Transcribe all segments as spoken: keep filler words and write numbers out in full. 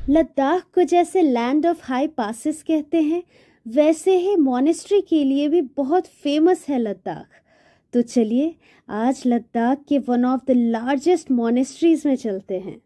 लद्दाख को जैसे land of high passes कहते हैं, वैसे ही मॉनेस्ट्री के लिए भी बहुत फेमस है लद्दाख। तो चलिए आज लद्दाख के one of the largest monasteries में चलते हैं।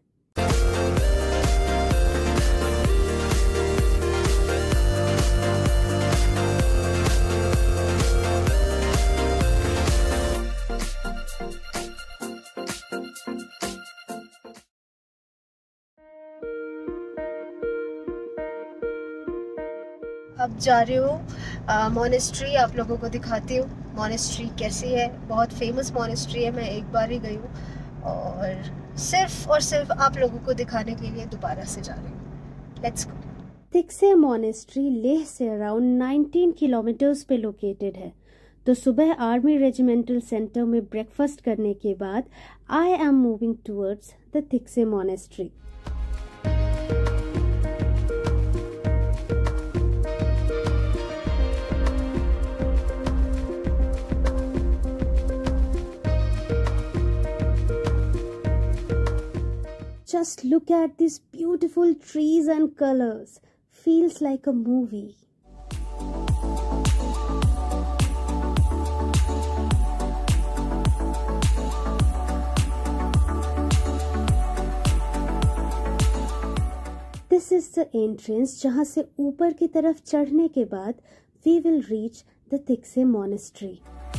अब जा रही हूँ मॉनेस्ट्री, आप लोगों को दिखाती हूँ मॉनेस्ट्री कैसी है। बहुत फेमस मॉनेस्ट्री है, मैं एक बार ही गई हूँ और सिर्फ और सिर्फ आप लोगों को दिखाने के लिए दोबारा से जा रही हूँ। Let's go. Thiksey monastery Leh से अराउंड नाइनटीन किलोमीटर्स पे लोकेटेड है। तो सुबह आर्मी रेजिमेंटल सेंटर में ब्रेकफास्ट करने के बाद I am moving towards the Thiksey monastery. Just look at these beautiful trees and colors. Feels like a movie. This is the entrance जहाँ से ऊपर की तरफ चढ़ने के बाद we will reach the Tikse Monastery.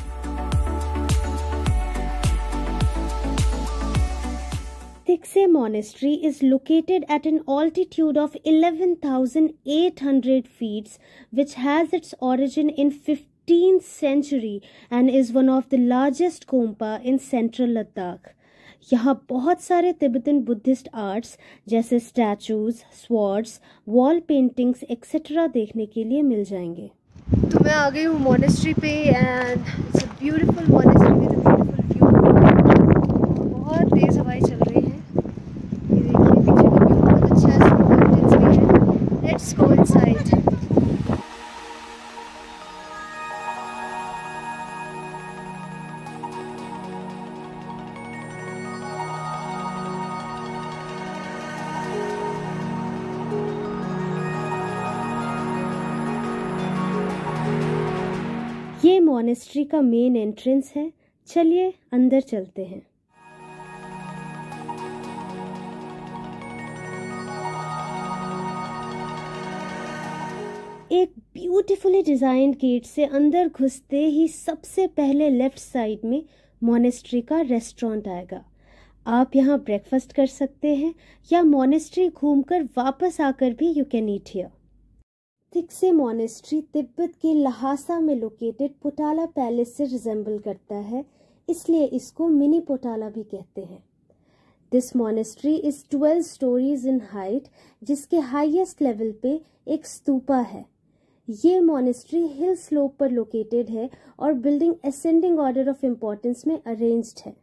Tikse Monastery is located at an altitude of eleven thousand eight hundred feet, which has its origin in fifteenth century and is one of the largest Khompa in central Ladakh. यहाँ बहुत सारे Tibetan Buddhist arts जैसे statues, swords, wall paintings etcetera देखने के लिए मिल जाएंगे। तो मैं आ गई हूँ मॉनेस्ट्री पे and it's a beautiful monastery with a beautiful view. बहुत तेज हवाएं चल रही है। ये देखिए पीछे का व्यू बहुत अच्छा है, माउंटेन्स भी है। Let's go inside. ये मॉनेस्ट्री का मेन एंट्रेंस है। चलिए अंदर चलते हैं। एक ब्यूटीफुली डिजाइंड गेट से अंदर घुसते ही सबसे पहले लेफ्ट साइड में मॉनेस्ट्री का रेस्टोरेंट आएगा। आप यहाँ ब्रेकफास्ट कर सकते हैं या मॉनेस्ट्री घूमकर वापस आकर भी you can eat here. Thiksey monastery Tibet के लहासा में लोकेटेड पोटाला पैलेस से रिजेंबल करता है, इसलिए इसको मिनी पोटाला भी कहते हैं। This monastery is twelve storeys in height, जिसके हाईएस्ट लेवल पे एक स्तूपा है। ये मॉनेस्ट्री हिल स्लोप पर लोकेटेड है और building ascending order of importance में अरेंज्ड है।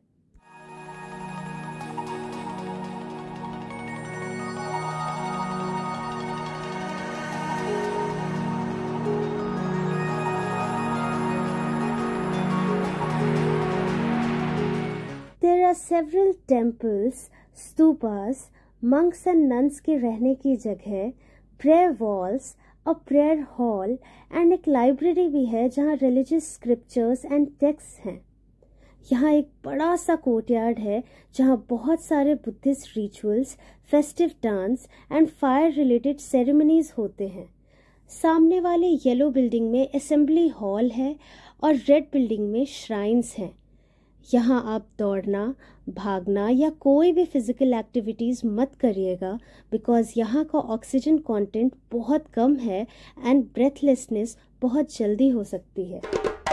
There are several temples, stupas, monks and nuns के रहने की जगह, prayer walls, a prayer hall and एक लाइब्रेरी भी है जहाँ religious scriptures and texts हैं। यहाँ एक बड़ा सा कोर्टयार्ड है जहाँ बहुत सारे Buddhist rituals, festive dance and fire related ceremonies होते हैं। सामने वाले येलो बिल्डिंग में असेंबली हॉल है और रेड बिल्डिंग में श्राइन्स हैं। यहाँ आप दौड़ना, भागना या कोई भी फिजिकल एक्टिविटीज़ मत करिएगा, बिकॉज यहाँ का ऑक्सीजन कंटेंट बहुत कम है एंड ब्रेथलेसनेस बहुत जल्दी हो सकती है।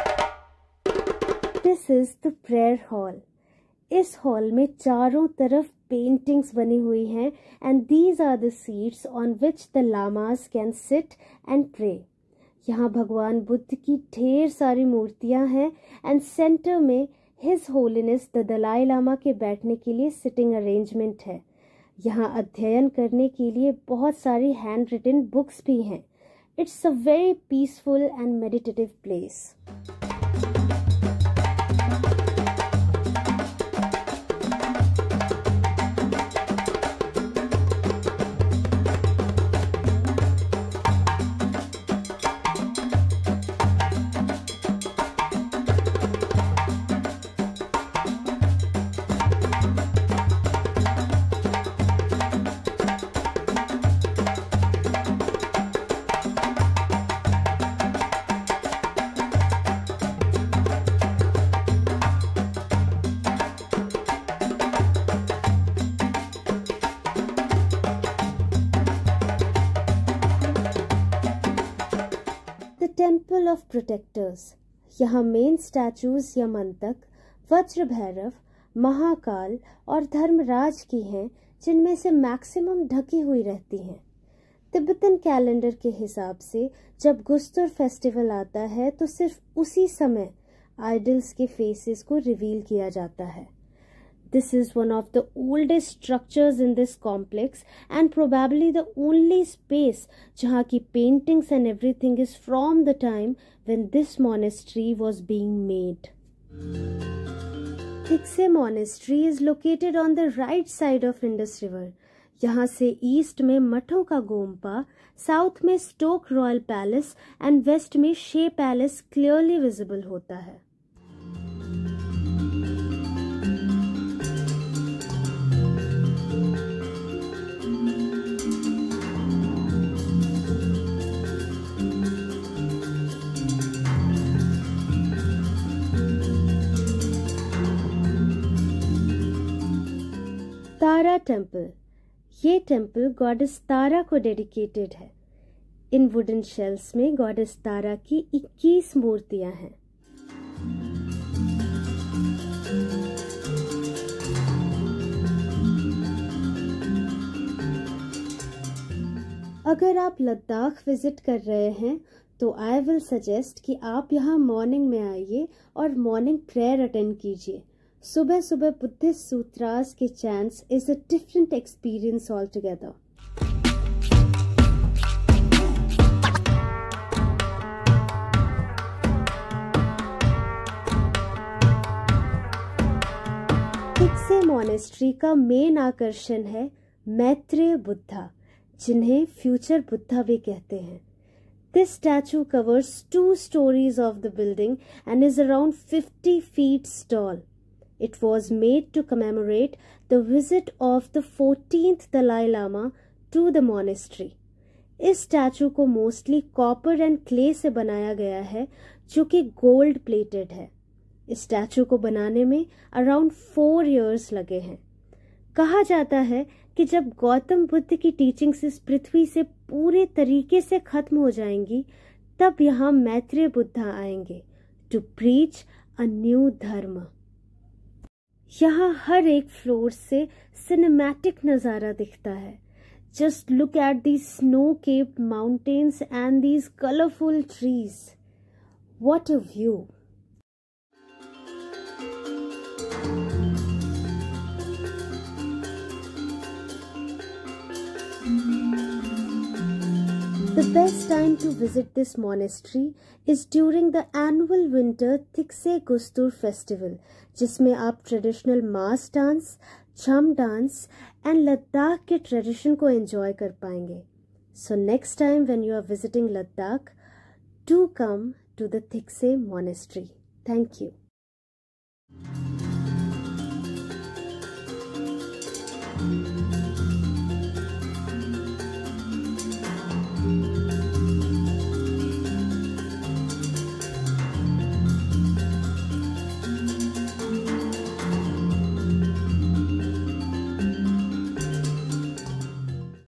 This is the prayer hall. इस हॉल में चारों तरफ पेंटिंग्स बनी हुई हैं and these are the seats on which the lamas can sit and pray. यहाँ भगवान बुद्ध की ढेर सारी मूर्तियाँ हैं एंड सेंटर में his holiness the Dalai Lama के बैठने के लिए सिटिंग अरेंजमेंट है। यहाँ अध्ययन करने के लिए बहुत सारी हैंड रिटन बुक्स भी हैं। It's a very peaceful and meditative place. Temple of protectors. यहाँ मेन स्टैचूज यमंतक, वज्र भैरव, महाकाल और धर्मराज की हैं, जिनमें से मैक्सिमम ढकी हुई रहती हैं। तिब्बतन कैलेंडर के हिसाब से जब गुस्तुर फेस्टिवल आता है तो सिर्फ उसी समय आइडल्स के फेसेस को रिवील किया जाता है। This is one of the oldest structures in this complex and probably the only space जहाँ की paintings and everything is from the time when this monastery was being made. Thiksey Monastery is located on the right side of Indus River. यहाँ से east में मठों का gompa, south में Stok royal palace and west में Shey palace clearly visible होता है। Tara temple. ये टेम्पल गॉडेस तारा को डेडिकेटेड है। इन वुडन शेल्स में गॉडेस तारा की इक्कीस मूर्तियां हैं। अगर आप लद्दाख विजिट कर रहे हैं तो आई विल सजेस्ट कि आप यहाँ मॉर्निंग में आइए और मॉर्निंग प्रेयर अटेंड कीजिए। सुबह सुबह बुद्धिस्ट सूत्रास के chants is a different experience all together. Thiksey monastery का मेन आकर्षण है मैत्रेय बुद्धा, जिन्हें फ्यूचर बुद्धा भी कहते हैं। This statue covers two stories of the building and is around fifty feet tall. It was made to commemorate the visit of the fourteenth Dalai Lama to the monastery. इस statue को mostly copper and clay से बनाया गया है, जो कि gold plated है। इस स्टैचू को बनाने में अराउंड फोर इयर्स लगे हैं। कहा जाता है कि जब गौतम बुद्ध की टीचिंग्स इस पृथ्वी से पूरे तरीके से खत्म हो जाएंगी, तब यहाँ मैत्रेय बुद्धा आएंगे टू प्रीच अ न्यू धर्म। यहाँ हर एक फ्लोर से सिनेमैटिक नज़ारा दिखता है। Just look at these snow capped mountains and these colourful trees. What a view! The best time to visit this monastery is during the annual winter Thiksey Gustur festival, जिसमें आप traditional mask dance, cham dance and Ladakh के tradition को enjoy कर पाएंगे। So next time when you are visiting Ladakh, do come to the Thiksey monastery. Thank you.